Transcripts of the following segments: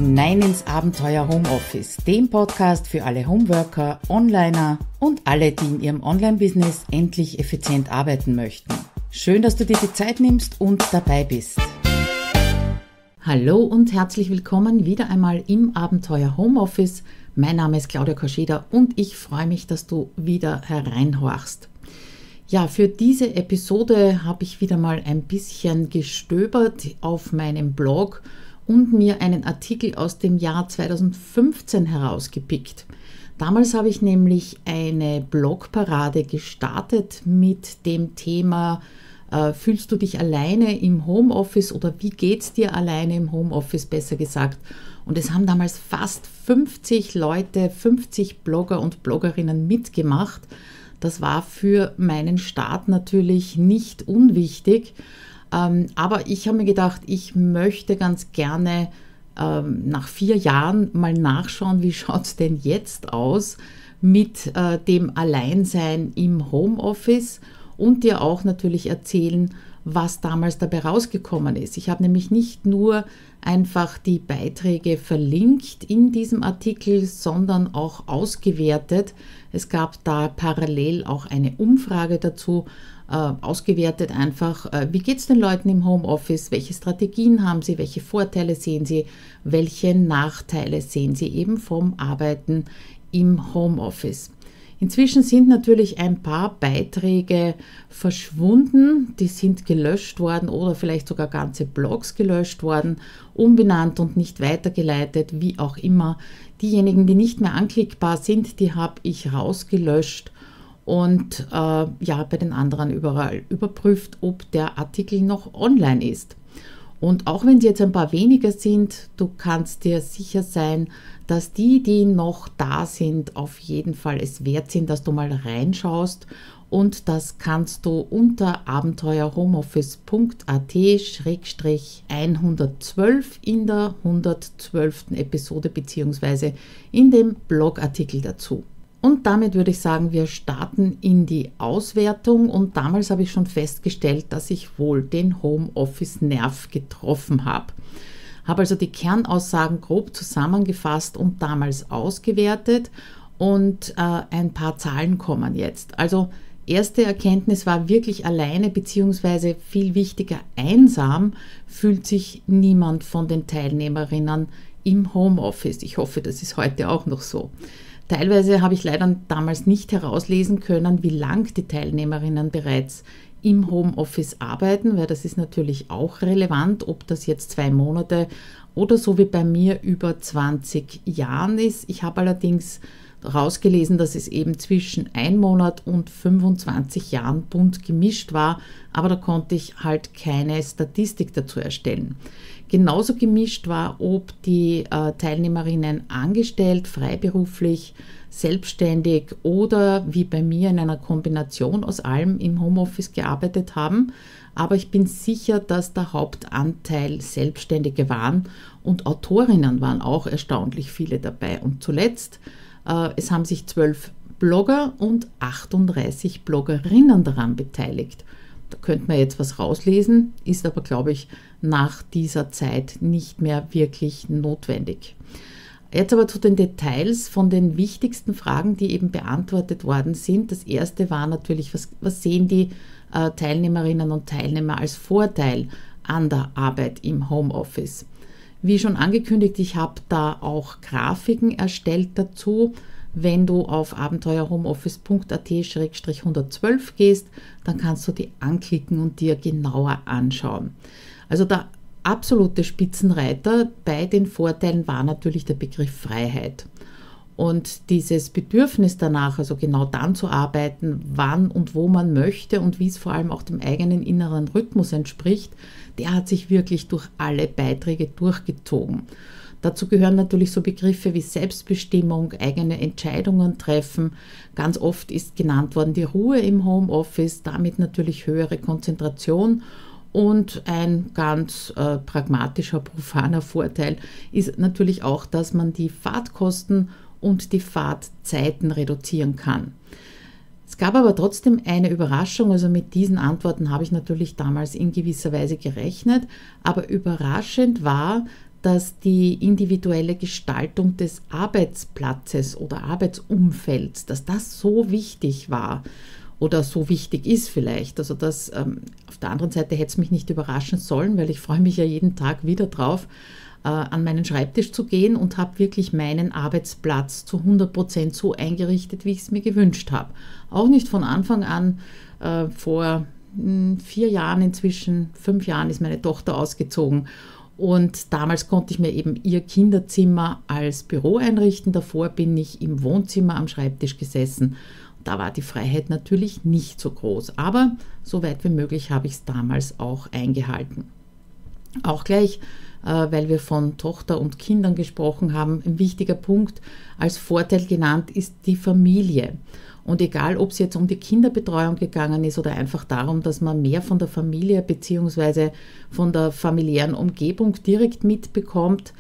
hinein ins Abenteuer Homeoffice, dem Podcast für alle Homeworker, Onliner und alle, die in ihrem Online-Business endlich effizient arbeiten möchten. Schön, dass du dir die Zeit nimmst und dabei bist. Hallo und herzlich willkommen wieder einmal im Abenteuer Homeoffice. Mein Name ist Claudia Koscheda und ich freue mich, dass du wieder hereinhorchst. Ja, für diese Episode habe ich wieder mal ein bisschen gestöbert auf meinem Blog und mir einen Artikel aus dem Jahr 2015 herausgepickt. Damals habe ich nämlich eine Blogparade gestartet mit dem Thema fühlst du dich alleine im Homeoffice oder wie geht's dir alleine im Homeoffice, besser gesagt. Und es haben damals fast 50 Leute, 50 Blogger und Bloggerinnen mitgemacht. Das war für meinen Start natürlich nicht unwichtig. Aber ich habe mir gedacht, ich möchte ganz gerne nach 4 Jahren mal nachschauen, wie schaut es denn jetzt aus mit dem Alleinsein im Homeoffice und dir auch natürlich erzählen, was damals dabei rausgekommen ist. Ich habe nämlich nicht nur einfach die Beiträge verlinkt in diesem Artikel, sondern auch ausgewertet. Es gab da parallel auch eine Umfrage dazu, ausgewertet einfach, wie geht es den Leuten im Homeoffice, welche Strategien haben sie, welche Vorteile sehen sie, welche Nachteile sehen sie eben vom Arbeiten im Homeoffice. Inzwischen sind natürlich ein paar Beiträge verschwunden, die sind gelöscht worden oder vielleicht sogar ganze Blogs gelöscht worden, umbenannt und nicht weitergeleitet, wie auch immer. Diejenigen, die nicht mehr anklickbar sind, die habe ich rausgelöscht und bei den anderen überall überprüft, ob der Artikel noch online ist. Und auch wenn es jetzt ein paar weniger sind, du kannst dir sicher sein, dass die noch da sind, auf jeden Fall es wert sind, dass du mal reinschaust. Und das kannst du unter abenteuerhomeoffice.at/112 in der 112. Episode bzw. in dem Blogartikel dazu. Und damit würde ich sagen, wir starten in die Auswertung und damals habe ich schon festgestellt, dass ich wohl den Homeoffice-Nerv getroffen habe. Habe also die Kernaussagen grob zusammengefasst und damals ausgewertet und ein paar Zahlen kommen jetzt. Also erste Erkenntnis war wirklich alleine bzw. viel wichtiger einsam fühlt sich niemand von den Teilnehmerinnen im Homeoffice. Ich hoffe, das ist heute auch noch so. Teilweise habe ich leider damals nicht herauslesen können, wie lang die Teilnehmerinnen bereits im Homeoffice arbeiten, weil das ist natürlich auch relevant, ob das jetzt 2 Monate oder so wie bei mir über 20 Jahren ist. Ich habe allerdings rausgelesen, dass es eben zwischen 1 Monat und 25 Jahren bunt gemischt war, aber da konnte ich halt keine Statistik dazu erstellen. Genauso gemischt war, ob die Teilnehmerinnen angestellt, freiberuflich, selbstständig oder wie bei mir in einer Kombination aus allem im Homeoffice gearbeitet haben. Aber ich bin sicher, dass der Hauptanteil Selbstständige waren und Autorinnen waren auch erstaunlich viele dabei. Und zuletzt, es haben sich 12 Blogger und 38 Bloggerinnen daran beteiligt. Da könnte man jetzt was rauslesen, ist aber, glaube ich, nach dieser Zeit nicht mehr wirklich notwendig. Jetzt aber zu den Details von den wichtigsten Fragen, die eben beantwortet worden sind. Das erste war natürlich, was sehen die Teilnehmerinnen und Teilnehmer als Vorteil an der Arbeit im Homeoffice? Wie schon angekündigt, ich habe da auch Grafiken erstellt dazu. Wenn du auf abenteuerhomeoffice.at/112 gehst, dann kannst du die anklicken und dir genauer anschauen. Also der absolute Spitzenreiter bei den Vorteilen war natürlich der Begriff Freiheit. Und dieses Bedürfnis danach, also genau dann zu arbeiten, wann und wo man möchte und wie es vor allem auch dem eigenen inneren Rhythmus entspricht, der hat sich wirklich durch alle Beiträge durchgezogen. Dazu gehören natürlich so Begriffe wie Selbstbestimmung, eigene Entscheidungen treffen. Ganz oft ist genannt worden die Ruhe im Homeoffice, damit natürlich höhere Konzentration. Und ein ganz pragmatischer, profaner Vorteil ist natürlich auch, dass man die Fahrtkosten und die Fahrtzeiten reduzieren kann. Es gab aber trotzdem eine Überraschung, also mit diesen Antworten habe ich natürlich damals in gewisser Weise gerechnet, aber überraschend war, dass die individuelle Gestaltung des Arbeitsplatzes oder Arbeitsumfelds, dass das so wichtig war oder so wichtig ist vielleicht. Also das, auf der anderen Seite hätte es mich nicht überraschen sollen, weil ich freue mich ja jeden Tag wieder drauf, an meinen Schreibtisch zu gehen und habe wirklich meinen Arbeitsplatz zu 100% so eingerichtet, wie ich es mir gewünscht habe. Auch nicht von Anfang an. Vor 4 Jahren, inzwischen 5 Jahren ist meine Tochter ausgezogen und damals konnte ich mir eben ihr Kinderzimmer als Büro einrichten. Davor bin ich im Wohnzimmer am Schreibtisch gesessen. Da war die Freiheit natürlich nicht so groß, aber so weit wie möglich habe ich es damals auch eingehalten. Auch gleich, weil wir von Tochter und Kindern gesprochen haben, ein wichtiger Punkt als Vorteil genannt ist die Familie. Und egal, ob es jetzt um die Kinderbetreuung gegangen ist oder einfach darum, dass man mehr von der Familie bzw. von der familiären Umgebung direkt mitbekommt,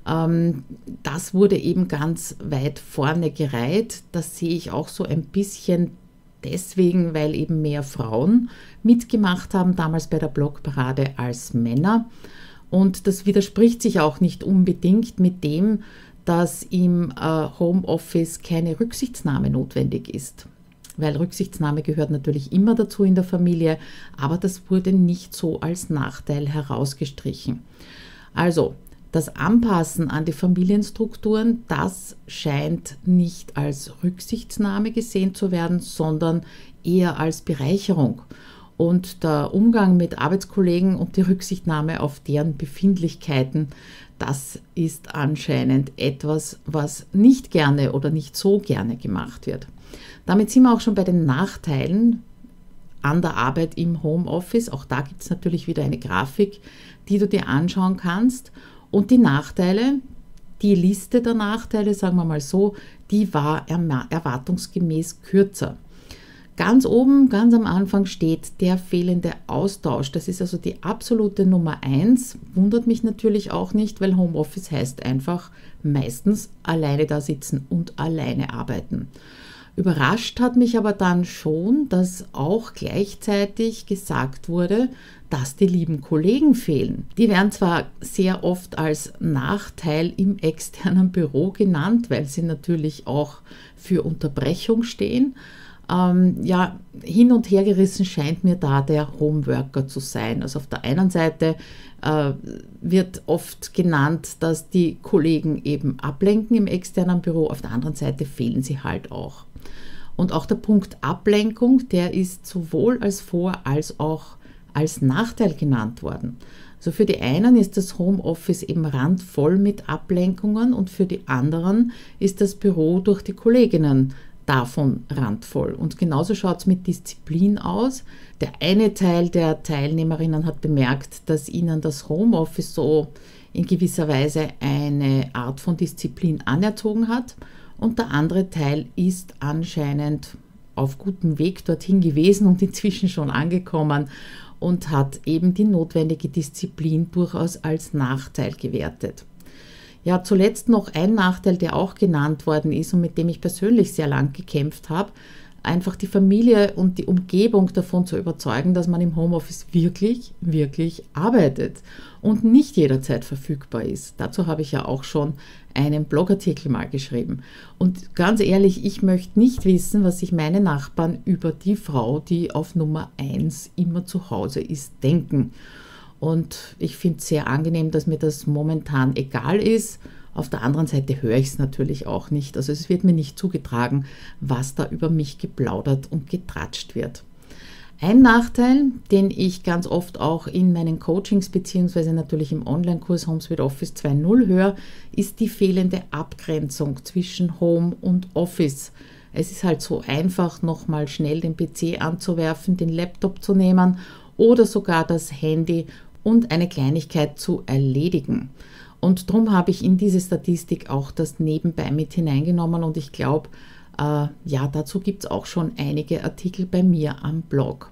das wurde eben ganz weit vorne gereiht. Das sehe ich auch so ein bisschen deswegen, weil eben mehr Frauen mitgemacht haben, damals bei der Blogparade als Männer. Und das widerspricht sich auch nicht unbedingt mit dem, dass im Homeoffice keine Rücksichtnahme notwendig ist. Weil Rücksichtnahme gehört natürlich immer dazu in der Familie, aber das wurde nicht so als Nachteil herausgestrichen. Also, das Anpassen an die Familienstrukturen, das scheint nicht als Rücksichtnahme gesehen zu werden, sondern eher als Bereicherung. Und der Umgang mit Arbeitskollegen und die Rücksichtnahme auf deren Befindlichkeiten, das ist anscheinend etwas, was nicht gerne oder nicht so gerne gemacht wird. Damit sind wir auch schon bei den Nachteilen an der Arbeit im Homeoffice. Auch da gibt es natürlich wieder eine Grafik, die du dir anschauen kannst. Und die Nachteile, die Liste der Nachteile, sagen wir mal so, die war erwartungsgemäß kürzer. Ganz oben, ganz am Anfang steht der fehlende Austausch. Das ist also die absolute Nummer 1. Wundert mich natürlich auch nicht, weil Homeoffice heißt einfach meistens alleine da sitzen und alleine arbeiten. Überrascht hat mich aber dann schon, dass auch gleichzeitig gesagt wurde, dass die lieben Kollegen fehlen. Die werden zwar sehr oft als Nachteil im externen Büro genannt, weil sie natürlich auch für Unterbrechung stehen. Hin und her gerissen scheint mir da der Homeworker zu sein. Also auf der einen Seite wird oft genannt, dass die Kollegen eben ablenken im externen Büro, auf der anderen Seite fehlen sie halt auch. Und auch der Punkt Ablenkung, der ist sowohl als Vor- als auch als Nachteil genannt worden. Also für die einen ist das Homeoffice eben randvoll mit Ablenkungen und für die anderen ist das Büro durch die Kolleginnen davon randvoll. Und genauso schaut es mit Disziplin aus. Der eine Teil der Teilnehmerinnen hat bemerkt, dass ihnen das Homeoffice so in gewisser Weise eine Art von Disziplin anerzogen hat. Und der andere Teil ist anscheinend auf gutem Weg dorthin gewesen und inzwischen schon angekommen und hat eben die notwendige Disziplin durchaus als Nachteil gewertet. Ja, zuletzt noch ein Nachteil, der auch genannt worden ist und mit dem ich persönlich sehr lang gekämpft habe, einfach die Familie und die Umgebung davon zu überzeugen, dass man im Homeoffice wirklich, wirklich arbeitet und nicht jederzeit verfügbar ist. Dazu habe ich ja auch schon einen Blogartikel mal geschrieben. Und ganz ehrlich, ich möchte nicht wissen, was sich meine Nachbarn über die Frau, die auf Nummer 1 immer zu Hause ist, denken. Und ich finde es sehr angenehm, dass mir das momentan egal ist. Auf der anderen Seite höre ich es natürlich auch nicht. Also es wird mir nicht zugetragen, was da über mich geplaudert und getratscht wird. Ein Nachteil, den ich ganz oft auch in meinen Coachings beziehungsweise natürlich im Online-Kurs Homes with Office 2.0 höre, ist die fehlende Abgrenzung zwischen Home und Office. Es ist halt so einfach, nochmal schnell den PC anzuwerfen, den Laptop zu nehmen oder sogar das Handy und eine Kleinigkeit zu erledigen. Und darum habe ich in diese Statistik auch das nebenbei mit hineingenommen und ich glaube, dazu gibt es auch schon einige Artikel bei mir am Blog.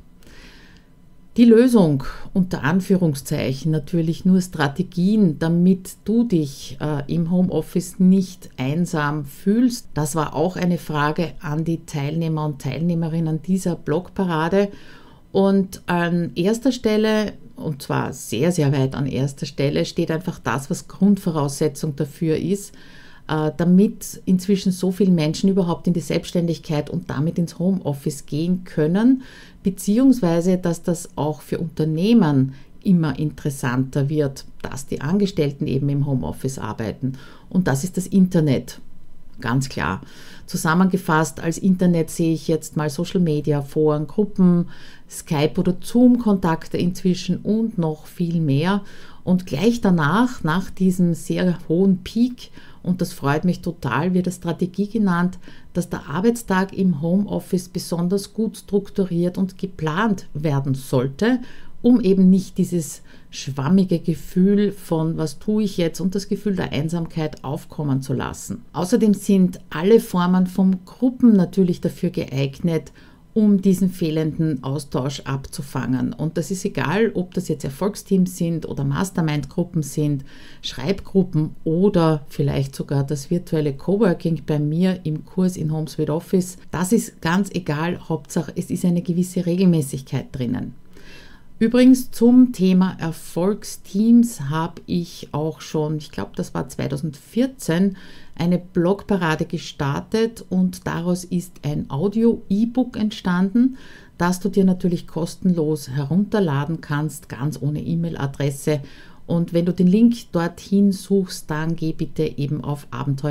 Die Lösung, unter Anführungszeichen, natürlich nur Strategien, damit du dich im Homeoffice nicht einsam fühlst. Das war auch eine Frage an die Teilnehmer und Teilnehmerinnen dieser Blogparade. Und an erster Stelle und zwar sehr, sehr weit an erster Stelle, steht einfach das, was Grundvoraussetzung dafür ist, damit inzwischen so viele Menschen überhaupt in die Selbstständigkeit und damit ins Homeoffice gehen können, beziehungsweise dass das auch für Unternehmen immer interessanter wird, dass die Angestellten eben im Homeoffice arbeiten. Und das ist das Internet, ganz klar. Zusammengefasst als Internet sehe ich jetzt mal Social Media, Foren, Gruppen, Skype oder Zoom-Kontakte inzwischen und noch viel mehr. Und gleich danach, nach diesem sehr hohen Peak, und das freut mich total, wird eine Strategie genannt, dass der Arbeitstag im Homeoffice besonders gut strukturiert und geplant werden sollte, um eben nicht dieses schwammige Gefühl von was tue ich jetzt und das Gefühl der Einsamkeit aufkommen zu lassen. Außerdem sind alle Formen von Gruppen natürlich dafür geeignet, um diesen fehlenden Austausch abzufangen. Und das ist egal, ob das jetzt Erfolgsteams sind oder Mastermind-Gruppen sind, Schreibgruppen oder vielleicht sogar das virtuelle Coworking bei mir im Kurs in HomeSuite Office. Das ist ganz egal, Hauptsache es ist eine gewisse Regelmäßigkeit drinnen. Übrigens zum Thema Erfolgsteams habe ich auch schon, ich glaube das war 2014, eine Blogparade gestartet und daraus ist ein Audio-E-Book entstanden, das du dir natürlich kostenlos herunterladen kannst, ganz ohne E-Mail-Adresse. Und wenn du den Link dorthin suchst, dann geh bitte eben auf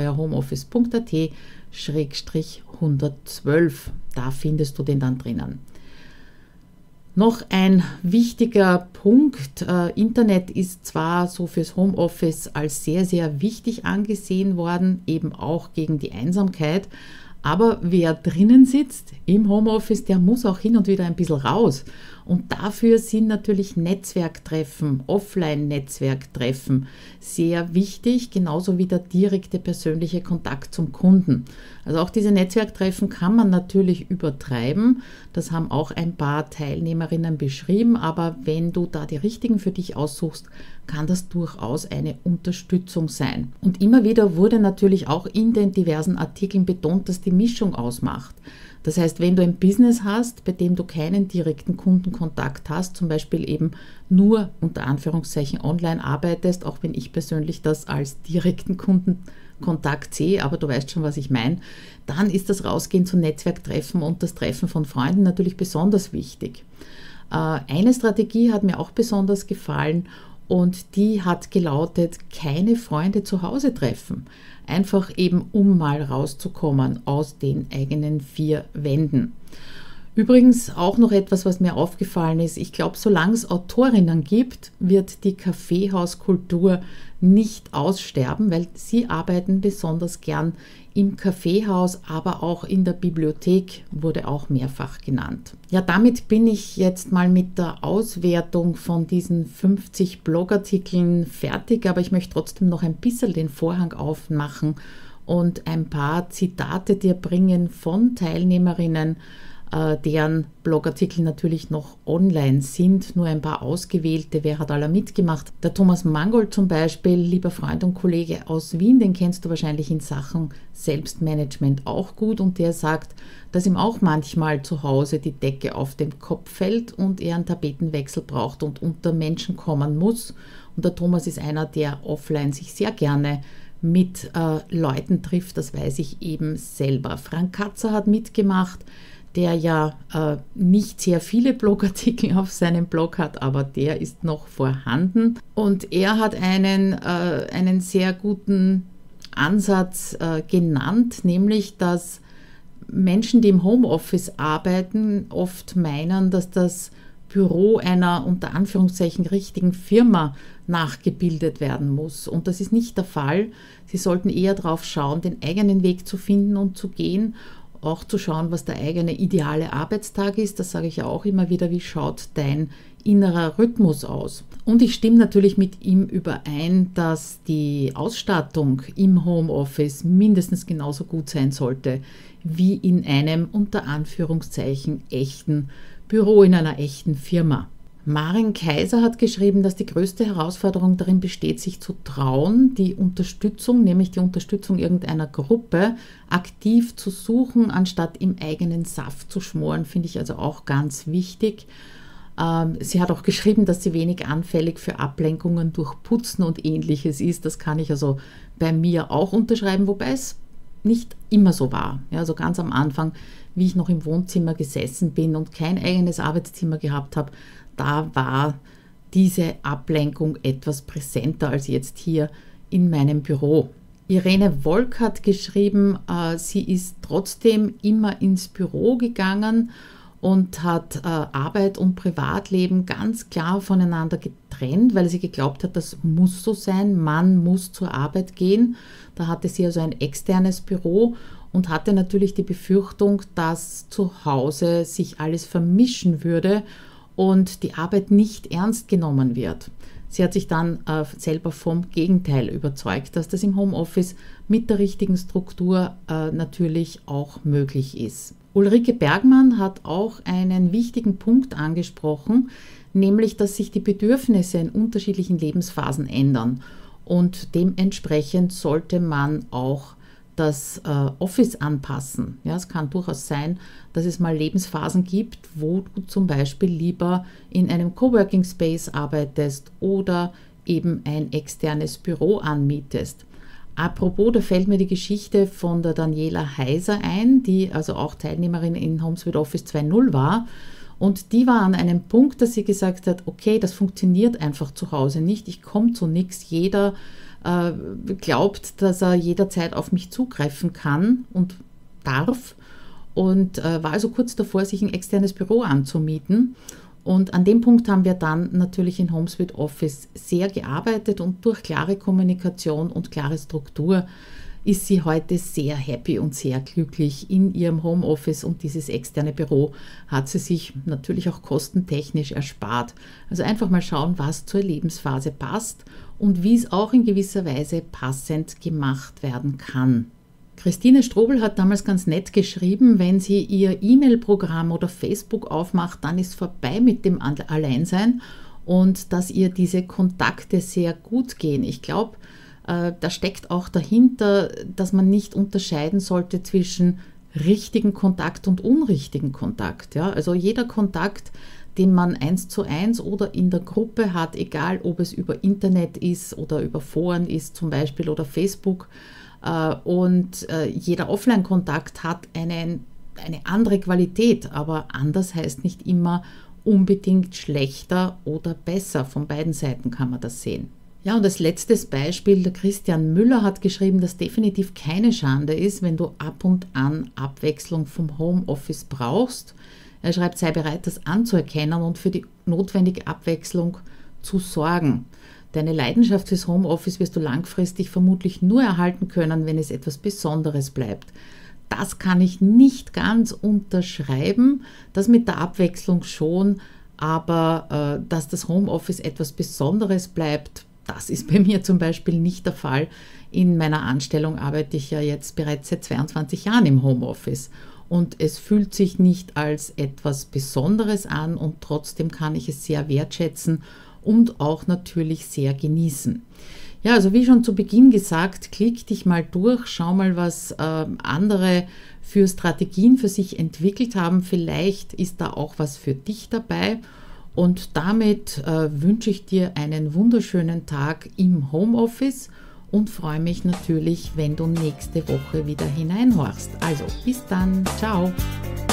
abenteuerhomeoffice.at/112. Da findest du den dann drinnen. Noch ein wichtiger Punkt, Internet ist zwar so fürs Homeoffice als sehr, sehr wichtig angesehen worden, eben auch gegen die Einsamkeit, aber wer drinnen sitzt im Homeoffice, der muss auch hin und wieder ein bisschen raus. Und dafür sind natürlich Netzwerktreffen, Offline-Netzwerktreffen sehr wichtig, genauso wie der direkte persönliche Kontakt zum Kunden. Also auch diese Netzwerktreffen kann man natürlich übertreiben. Das haben auch ein paar Teilnehmerinnen beschrieben, aber wenn du da die richtigen für dich aussuchst, kann das durchaus eine Unterstützung sein. Und immer wieder wurde natürlich auch in den diversen Artikeln betont, dass die Mischung ausmacht. Das heißt, wenn du ein Business hast, bei dem du keinen direkten Kundenkontakt hast, zum Beispiel eben nur unter Anführungszeichen online arbeitest, auch wenn ich persönlich das als direkten Kundenkontakt sehe, aber du weißt schon, was ich meine, dann ist das Rausgehen zu Netzwerktreffen und das Treffen von Freunden natürlich besonders wichtig. Eine Strategie hat mir auch besonders gefallen und die hat gelautet, keine Freunde zu Hause treffen. Einfach eben, um mal rauszukommen aus den eigenen vier Wänden. Übrigens auch noch etwas, was mir aufgefallen ist. Ich glaube, solange es Autorinnen gibt, wird die Kaffeehauskultur nicht aussterben, weil sie arbeiten besonders gern im Kaffeehaus, aber auch in der Bibliothek, wurde auch mehrfach genannt. Ja, damit bin ich jetzt mal mit der Auswertung von diesen 50 Blogartikeln fertig, aber ich möchte trotzdem noch ein bisschen den Vorhang aufmachen und ein paar Zitate dir bringen von Teilnehmerinnen, deren Blogartikel natürlich noch online sind, nur ein paar ausgewählte, wer hat alle mitgemacht. Der Thomas Mangold zum Beispiel, lieber Freund und Kollege aus Wien, den kennst du wahrscheinlich in Sachen Selbstmanagement auch gut und der sagt, dass ihm auch manchmal zu Hause die Decke auf den Kopf fällt und er einen Tapetenwechsel braucht und unter Menschen kommen muss. Und der Thomas ist einer, der offline sich sehr gerne mit Leuten trifft, das weiß ich eben selber. Frank Katzer hat mitgemacht, der ja nicht sehr viele Blogartikel auf seinem Blog hat, aber der ist noch vorhanden. Und er hat einen sehr guten Ansatz genannt, nämlich, dass Menschen, die im Homeoffice arbeiten, oft meinen, dass das Büro einer unter Anführungszeichen richtigen Firma nachgebildet werden muss. Und das ist nicht der Fall. Sie sollten eher darauf schauen, den eigenen Weg zu finden und zu gehen, auch zu schauen, was der eigene ideale Arbeitstag ist. Das sage ich ja auch immer wieder, wie schaut dein innerer Rhythmus aus. Und ich stimme natürlich mit ihm überein, dass die Ausstattung im Homeoffice mindestens genauso gut sein sollte wie in einem unter Anführungszeichen echten Büro in einer echten Firma. Maren Kaiser hat geschrieben, dass die größte Herausforderung darin besteht, sich zu trauen, die Unterstützung, nämlich die Unterstützung irgendeiner Gruppe, aktiv zu suchen, anstatt im eigenen Saft zu schmoren, finde ich also auch ganz wichtig. Sie hat auch geschrieben, dass sie wenig anfällig für Ablenkungen durch Putzen und Ähnliches ist. Das kann ich also bei mir auch unterschreiben, wobei es nicht immer so war. Ja, also ganz am Anfang, wie ich noch im Wohnzimmer gesessen bin und kein eigenes Arbeitszimmer gehabt habe, da war diese Ablenkung etwas präsenter als jetzt hier in meinem Büro. Irene Wolk hat geschrieben, sie ist trotzdem immer ins Büro gegangen und hat Arbeit und Privatleben ganz klar voneinander getrennt, weil sie geglaubt hat, das muss so sein, man muss zur Arbeit gehen. Da hatte sie also ein externes Büro und hatte natürlich die Befürchtung, dass zu Hause sich alles vermischen würde und die Arbeit nicht ernst genommen wird. Sie hat sich dann selber vom Gegenteil überzeugt, dass das im Homeoffice mit der richtigen Struktur natürlich auch möglich ist. Ulrike Bergmann hat auch einen wichtigen Punkt angesprochen, nämlich, dass sich die Bedürfnisse in unterschiedlichen Lebensphasen ändern und dementsprechend sollte man auch das Office anpassen. Ja, es kann durchaus sein, dass es mal Lebensphasen gibt, wo du zum Beispiel lieber in einem Coworking Space arbeitest oder eben ein externes Büro anmietest. Apropos, da fällt mir die Geschichte von der Daniela Heiser ein, die also auch Teilnehmerin in Homes with Office 2.0 war. Und die war an einem Punkt, dass sie gesagt hat, okay, das funktioniert einfach zu Hause nicht, ich komme zu nichts, jeder glaubt, dass er jederzeit auf mich zugreifen kann und darf und war also kurz davor, sich ein externes Büro anzumieten. Und an dem Punkt haben wir dann natürlich in Homes with Office sehr gearbeitet und durch klare Kommunikation und klare Struktur ist sie heute sehr happy und sehr glücklich in ihrem Homeoffice und dieses externe Büro hat sie sich natürlich auch kostentechnisch erspart. Also einfach mal schauen, was zur Lebensphase passt und wie es auch in gewisser Weise passend gemacht werden kann. Christine Strobel hat damals ganz nett geschrieben, wenn sie ihr E-Mail-Programm oder Facebook aufmacht, dann ist vorbei mit dem Alleinsein und dass ihr diese Kontakte sehr gut gehen. Ich glaube, da steckt auch dahinter, dass man nicht unterscheiden sollte zwischen richtigen Kontakt und unrichtigen Kontakt. Ja? Also jeder Kontakt, den man 1:1 oder in der Gruppe hat, egal ob es über Internet ist oder über Foren ist zum Beispiel oder Facebook, und jeder Offline-Kontakt hat eine andere Qualität, aber anders heißt nicht immer unbedingt schlechter oder besser. Von beiden Seiten kann man das sehen. Ja, und als letztes Beispiel, der Christian Müller hat geschrieben, dass definitiv keine Schande ist, wenn du ab und an Abwechslung vom Homeoffice brauchst. Er schreibt, sei bereit, das anzuerkennen und für die notwendige Abwechslung zu sorgen. Deine Leidenschaft fürs Homeoffice wirst du langfristig vermutlich nur erhalten können, wenn es etwas Besonderes bleibt. Das kann ich nicht ganz unterschreiben, das mit der Abwechslung schon, aber dass das Homeoffice etwas Besonderes bleibt, das ist bei mir zum Beispiel nicht der Fall. In meiner Anstellung arbeite ich ja jetzt bereits seit 22 Jahren im Homeoffice und es fühlt sich nicht als etwas Besonderes an und trotzdem kann ich es sehr wertschätzen und auch natürlich sehr genießen. Ja, also wie schon zu Beginn gesagt, klick dich mal durch, schau mal, was andere für Strategien für sich entwickelt haben. Vielleicht ist da auch was für dich dabei. Und damit wünsche ich dir einen wunderschönen Tag im Homeoffice und freue mich natürlich, wenn du nächste Woche wieder hineinhorchst. Also bis dann, ciao!